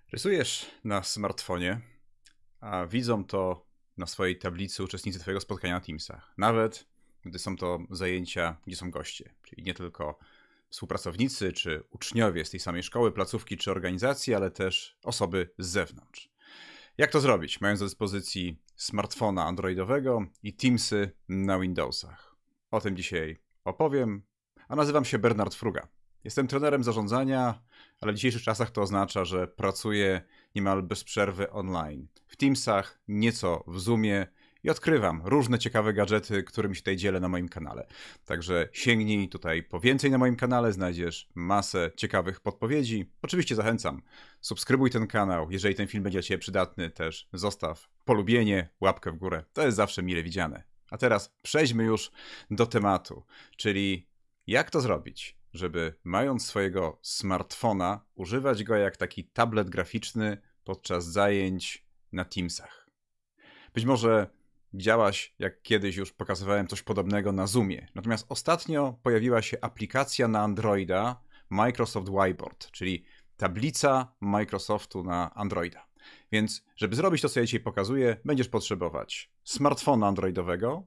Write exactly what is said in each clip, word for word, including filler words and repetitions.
Rysujesz na smartfonie, a widzą to na swojej tablicy uczestnicy twojego spotkania na Teamsach. Nawet gdy są to zajęcia, gdzie są goście, czyli nie tylko współpracownicy czy uczniowie z tej samej szkoły, placówki czy organizacji, ale też osoby z zewnątrz. Jak to zrobić, mając do dyspozycji smartfona androidowego i Teamsy na Windowsach? O tym dzisiaj opowiem, a nazywam się Bernard Fruga. Jestem trenerem zarządzania, ale w dzisiejszych czasach to oznacza, że pracuję niemal bez przerwy online. W Teamsach, nieco w Zoomie i odkrywam różne ciekawe gadżety, którymi się tutaj dzielę na moim kanale. Także sięgnij tutaj po więcej na moim kanale, znajdziesz masę ciekawych podpowiedzi. Oczywiście zachęcam, subskrybuj ten kanał, jeżeli ten film będzie dla Ciebie przydatny, też zostaw polubienie, łapkę w górę. To jest zawsze mile widziane. A teraz przejdźmy już do tematu, czyli jak to zrobić, żeby mając swojego smartfona, używać go jak taki tablet graficzny podczas zajęć na Teamsach. Być może widziałaś, jak kiedyś już pokazywałem coś podobnego na Zoomie. Natomiast ostatnio pojawiła się aplikacja na Androida Microsoft Whiteboard, czyli tablica Microsoftu na Androida. Więc żeby zrobić to, co ja dzisiaj pokazuję, będziesz potrzebować smartfona androidowego,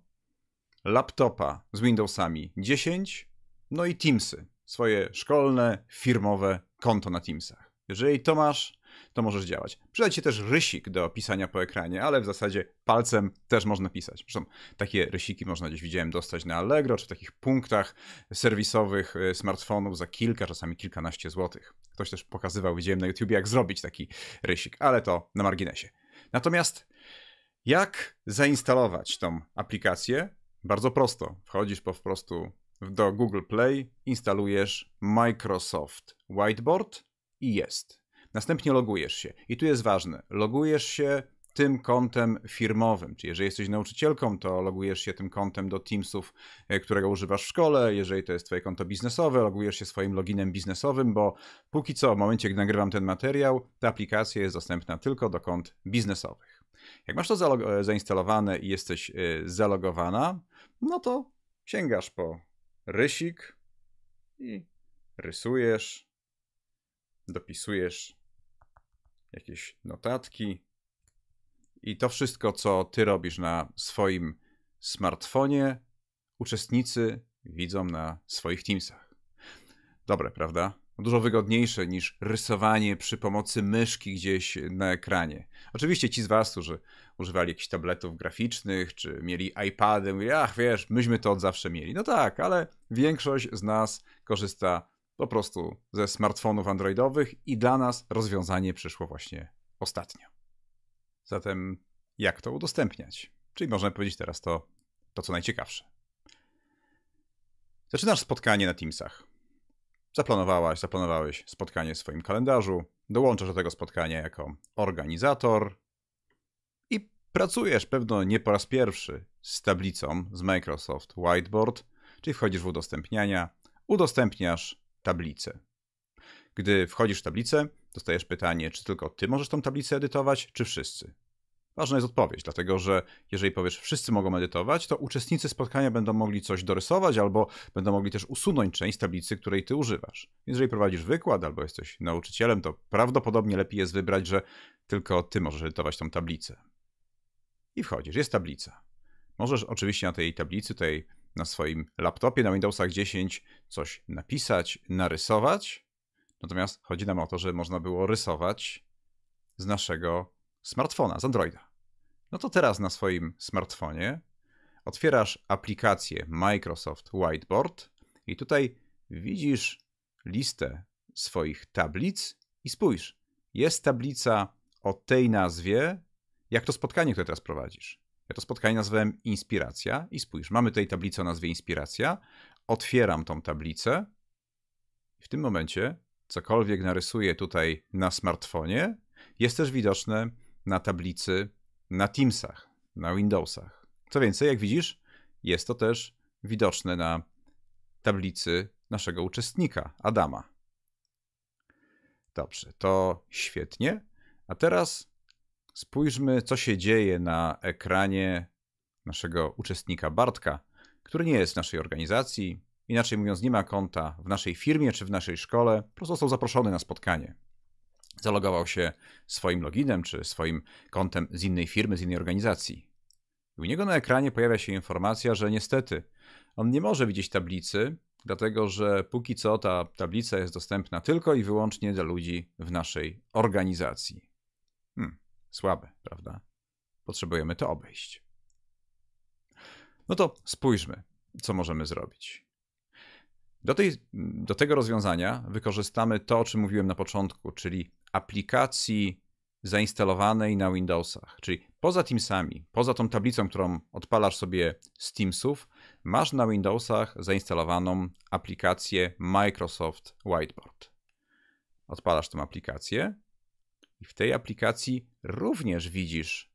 laptopa z Windowsami dziesięć, no i Teamsy, swoje szkolne, firmowe konto na Teamsach. Jeżeli to masz, to możesz działać. Przyda Ci się też rysik do pisania po ekranie, ale w zasadzie palcem też można pisać. Zresztą takie rysiki można gdzieś, widziałem, dostać na Allegro, czy w takich punktach serwisowych smartfonów za kilka, czasami kilkanaście złotych. Ktoś też pokazywał, widziałem na YouTubie, jak zrobić taki rysik, ale to na marginesie. Natomiast jak zainstalować tą aplikację? Bardzo prosto. Wchodzisz po prostu do Google Play, instalujesz Microsoft Whiteboard i jest. Następnie logujesz się. I tu jest ważne, logujesz się tym kontem firmowym, czyli jeżeli jesteś nauczycielką, to logujesz się tym kontem do Teamsów, którego używasz w szkole. Jeżeli to jest twoje konto biznesowe, logujesz się swoim loginem biznesowym, bo póki co, w momencie, gdy nagrywam ten materiał, ta aplikacja jest dostępna tylko do kont biznesowych. Jak masz to zainstalowane i jesteś zalogowana, no to sięgasz po rysik i rysujesz, dopisujesz jakieś notatki i to wszystko, co ty robisz na swoim smartfonie, uczestnicy widzą na swoich Teamsach. Dobre, prawda? Dużo wygodniejsze niż rysowanie przy pomocy myszki gdzieś na ekranie. Oczywiście ci z was, którzy używali jakichś tabletów graficznych, czy mieli iPady, mówili, ach wiesz, myśmy to od zawsze mieli. No tak, ale większość z nas korzysta po prostu ze smartfonów androidowych i dla nas rozwiązanie przyszło właśnie ostatnio. Zatem jak to udostępniać? Czyli można powiedzieć teraz to, to co najciekawsze. Zaczynasz spotkanie na Teamsach. Zaplanowałaś, zaplanowałeś spotkanie w swoim kalendarzu, dołączasz do tego spotkania jako organizator i pracujesz pewno nie po raz pierwszy z tablicą z Microsoft Whiteboard, czyli wchodzisz w udostępniania, udostępniasz tablicę. Gdy wchodzisz w tablicę, dostajesz pytanie, czy tylko ty możesz tą tablicę edytować, czy wszyscy. Ważna jest odpowiedź, dlatego że jeżeli powiesz, wszyscy mogą edytować, to uczestnicy spotkania będą mogli coś dorysować albo będą mogli też usunąć część z tablicy, której ty używasz. Jeżeli prowadzisz wykład albo jesteś nauczycielem, to prawdopodobnie lepiej jest wybrać, że tylko ty możesz edytować tą tablicę. I wchodzisz, jest tablica. Możesz oczywiście na tej tablicy, tutaj na swoim laptopie, na Windowsach dziesięć coś napisać, narysować. Natomiast chodzi nam o to, że można było rysować z naszego smartfona, z Androida. No to teraz na swoim smartfonie otwierasz aplikację Microsoft Whiteboard i tutaj widzisz listę swoich tablic i spójrz, jest tablica o tej nazwie, jak to spotkanie, które teraz prowadzisz. Ja to spotkanie nazwałem Inspiracja i spójrz, mamy tutaj tablicę o nazwie Inspiracja, otwieram tą tablicę i w tym momencie cokolwiek narysuję tutaj na smartfonie, jest też widoczne na tablicy na Teamsach, na Windowsach. Co więcej, jak widzisz, jest to też widoczne na tablicy naszego uczestnika, Adama. Dobrze, to świetnie. A teraz spójrzmy, co się dzieje na ekranie naszego uczestnika Bartka, który nie jest w naszej organizacji, inaczej mówiąc, nie ma konta w naszej firmie czy w naszej szkole, po prostu został zaproszony na spotkanie. zalogował się swoim loginem czy swoim kontem z innej firmy, z innej organizacji. I u niego na ekranie pojawia się informacja, że niestety on nie może widzieć tablicy, dlatego że póki co ta tablica jest dostępna tylko i wyłącznie dla ludzi w naszej organizacji. Hmm, słabe, prawda? Potrzebujemy to obejść. No to spójrzmy, co możemy zrobić. Do, tej, do tego rozwiązania wykorzystamy to, o czym mówiłem na początku, czyli aplikacji zainstalowanej na Windowsach. Czyli poza Teamsami, poza tą tablicą, którą odpalasz sobie z Teamsów, masz na Windowsach zainstalowaną aplikację Microsoft Whiteboard. Odpalasz tę aplikację i w tej aplikacji również widzisz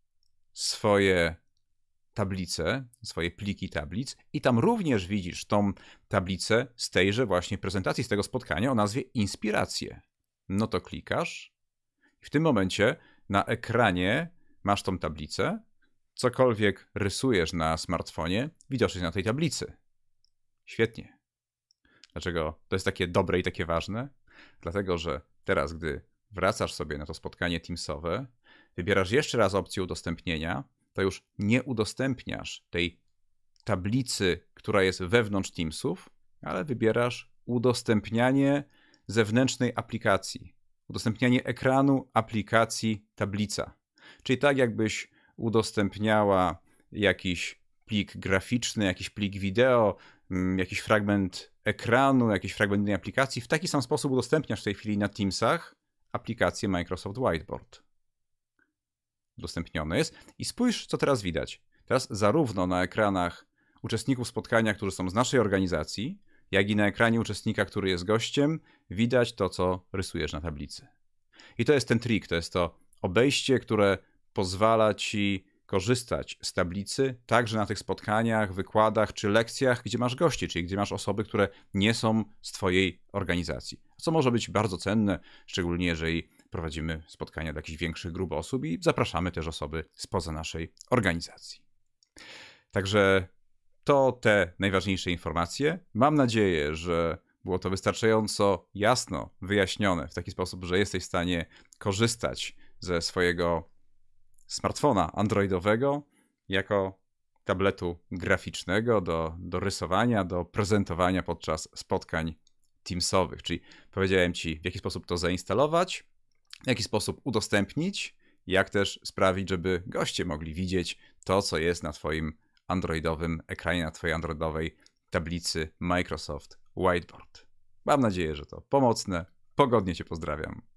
swoje tablice, swoje pliki tablic i tam również widzisz tą tablicę z tejże właśnie prezentacji, z tego spotkania o nazwie Inspiracje. No to klikasz i w tym momencie na ekranie masz tą tablicę. Cokolwiek rysujesz na smartfonie, widoczne na tej tablicy. Świetnie. Dlaczego to jest takie dobre i takie ważne? Dlatego, że teraz, gdy wracasz sobie na to spotkanie Teamsowe, wybierasz jeszcze raz opcję udostępnienia, to już nie udostępniasz tej tablicy, która jest wewnątrz Teamsów, ale wybierasz udostępnianie zewnętrznej aplikacji. Udostępnianie ekranu aplikacji tablica. Czyli tak jakbyś udostępniała jakiś plik graficzny, jakiś plik wideo, jakiś fragment ekranu, jakiś fragment innej aplikacji. W taki sam sposób udostępniasz w tej chwili na Teamsach aplikację Microsoft Whiteboard. Udostępnione jest. I spójrz, co teraz widać. Teraz zarówno na ekranach uczestników spotkania, którzy są z naszej organizacji, jak i na ekranie uczestnika, który jest gościem, widać to, co rysujesz na tablicy. I to jest ten trik, to jest to obejście, które pozwala ci korzystać z tablicy także na tych spotkaniach, wykładach czy lekcjach, gdzie masz gości, czyli gdzie masz osoby, które nie są z twojej organizacji. Co może być bardzo cenne, szczególnie jeżeli prowadzimy spotkania dla jakichś większych grup osób i zapraszamy też osoby spoza naszej organizacji. Także to te najważniejsze informacje. Mam nadzieję, że było to wystarczająco jasno wyjaśnione w taki sposób, że jesteś w stanie korzystać ze swojego smartfona androidowego jako tabletu graficznego do, do rysowania, do prezentowania podczas spotkań Teamsowych. Czyli powiedziałem ci, w jaki sposób to zainstalować, w jaki sposób udostępnić, jak też sprawić, żeby goście mogli widzieć to, co jest na twoim androidowym ekranie, na twojej androidowej tablicy Microsoft Whiteboard. Mam nadzieję, że to pomocne. Pogodnie cię pozdrawiam.